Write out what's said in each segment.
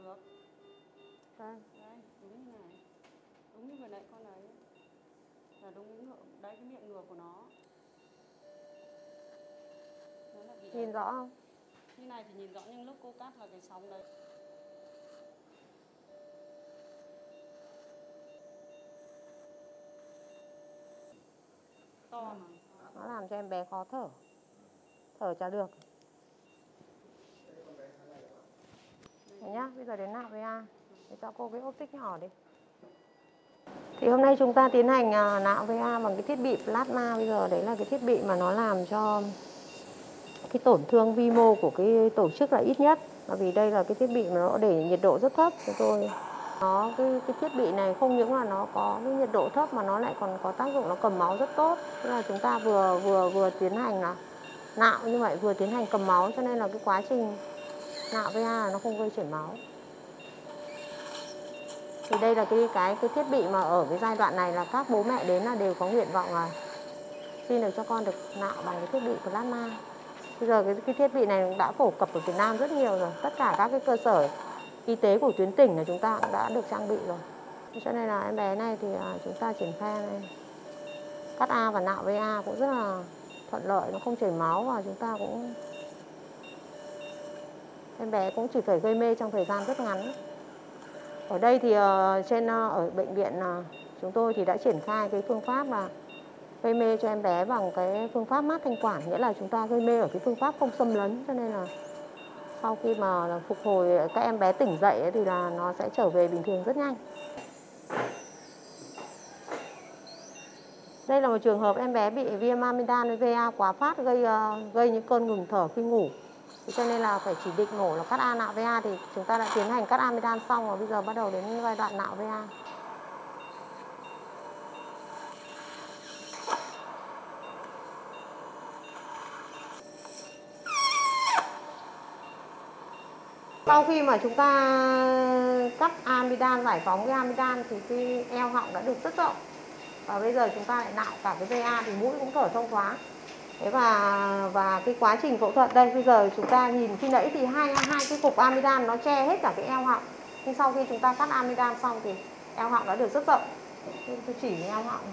Được. Vâng. Đây, đúng như này. Đúng như vừa nãy con đấy. Là đúng cái ngựa, đấy cái miệng ngựa của nó. Nó là bị Nhìn rõ không? như này thì nhìn rõ nhưng lúc cô cắt là cái sóng đấy. To mà. Nó làm cho em bé khó thở. Thở chả được. Đấy nhá, bây giờ đến nạo VA. Để cho cô cái ốp tích nhỏ đi. Thì hôm nay chúng ta tiến hành nạo VA bằng cái thiết bị plasma. Bây giờ đấy là cái thiết bị mà nó làm cho cái tổn thương vi mô của cái tổ chức là ít nhất. Bởi vì đây là cái thiết bị mà nó để nhiệt độ rất thấp cho tôi. Cái thiết bị này không những là nó có cái nhiệt độ thấp mà nó lại còn có tác dụng nó cầm máu rất tốt. Tức là chúng ta vừa tiến hành là nạo như vậy, vừa tiến hành cầm máu, cho nên là cái quá trình nạo VA là nó không gây chảy máu. Thì đây là cái thiết bị mà ở cái giai đoạn này là các bố mẹ đến là đều có nguyện vọng là xin được cho con được nạo bằng cái thiết bị plasma. Bây giờ cái thiết bị này đã phổ cập ở Việt Nam rất nhiều rồi. Tất cả các cái cơ sở y tế của tuyến tỉnh là chúng ta cũng đã được trang bị rồi. Cho nên là em bé này thì chúng ta triển khai này, cắt A và nạo VA cũng rất là thuận lợi, nó không chảy máu và chúng ta cũng em bé cũng chỉ phải gây mê trong thời gian rất ngắn. Ở đây thì ở bệnh viện chúng tôi thì đã triển khai cái phương pháp là gây mê cho em bé bằng cái phương pháp mát thanh quản, nghĩa là chúng ta gây mê ở cái phương pháp không xâm lấn, cho nên là sau khi mà phục hồi các em bé tỉnh dậy thì là nó sẽ trở về bình thường rất nhanh. Đây là một trường hợp em bé bị viêm amidan VA quá phát gây những cơn ngừng thở khi ngủ. Cho nên là phải chỉ định mổ là cắt A nạo VA, thì chúng ta đã tiến hành cắt amidan xong rồi, bây giờ bắt đầu đến giai đoạn nạo VA. Sau khi mà chúng ta cắt amidan, giải phóng cái amidan thì cái eo họng đã được rất rộng. Và bây giờ chúng ta lại nạo cả cái VA thì mũi cũng thở thông thoáng. Thế và cái quá trình phẫu thuật đây, bây giờ chúng ta nhìn khi nãy thì hai cái cục amidan nó che hết cả cái eo họng. Nhưng sau khi chúng ta cắt amidan xong thì eo họng đã được rất rộng. Tôi chỉ eo họng.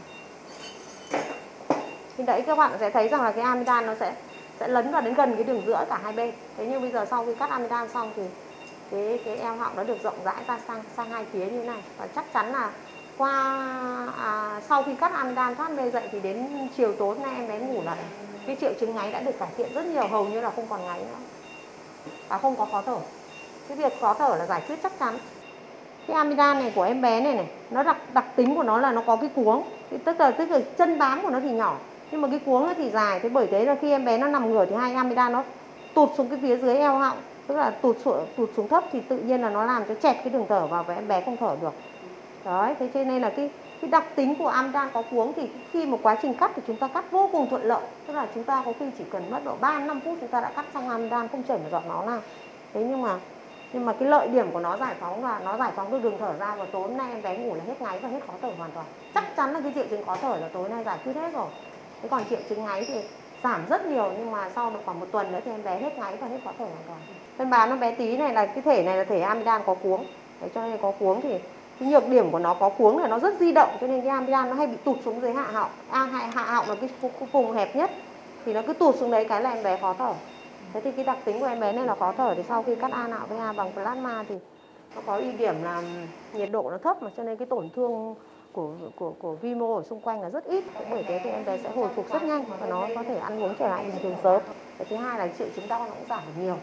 Khi nãy các bạn sẽ thấy rằng là cái amidan nó sẽ lấn vào đến gần cái đường giữa cả hai bên. Thế nhưng bây giờ sau khi cắt amidan xong thì cái eo họng nó được rộng rãi ra sang hai phía như thế này. Và chắc chắn là sau khi cắt amidan thoát mê dậy thì đến chiều tối nay em bé ngủ lại, cái triệu chứng ngáy đã được cải thiện rất nhiều, hầu như là không còn ngáy nữa và không có khó thở. Cái việc khó thở là giải quyết chắc chắn. Cái amidan này của em bé này nó đặc tính của nó là nó có cái cuống, tức là chân bám của nó thì nhỏ nhưng mà cái cuống nó thì dài. Thế bởi thế là khi em bé nó nằm ngửa thì hai amidan nó tụt xuống cái phía dưới eo họng, tức là tụt xuống thấp, thì tự nhiên là nó làm cho chẹt cái đường thở vào và em bé không thở được. Đấy, thế cho nên là cái đặc tính của amidan có cuống thì khi một quá trình cắt thì chúng ta cắt vô cùng thuận lợi. Tức là chúng ta có khi chỉ cần mất độ 3-5 phút chúng ta đã cắt xong amidan, không chảy một giọt máu nào. Thế nhưng mà cái lợi điểm của nó giải phóng là nó giải phóng được đường thở ra, và tối hôm nay em bé ngủ là hết ngáy và hết khó thở hoàn toàn. Chắc chắn là cái triệu chứng khó thở là tối nay giải quyết hết rồi. Thế còn triệu chứng ngáy thì giảm rất nhiều, nhưng mà sau được khoảng một tuần nữa thì em bé hết ngáy và hết khó thở hoàn toàn. Con bà nó bé tí này là cái thể này là thể amidan có cuống. Đấy, cho nên có cuống thì cái nhược điểm của nó có cuống là nó rất di động, cho nên cái amidan nó hay bị tụt xuống dưới hạ họng. Hạ họng là cái vùng hẹp nhất thì nó cứ tụt xuống đấy cái là em bé khó thở. Thế thì cái đặc tính của em bé này là khó thở, thì sau khi cắt A nạo VA bằng plasma thì nó có ưu điểm là nhiệt độ nó thấp, mà cho nên cái tổn thương của vi mô ở xung quanh là rất ít. Bởi thế thì em bé sẽ hồi phục rất nhanh và nó có thể ăn uống trở lại bình thường sớm. Và thứ hai là triệu chứng đau nó cũng giảm được nhiều.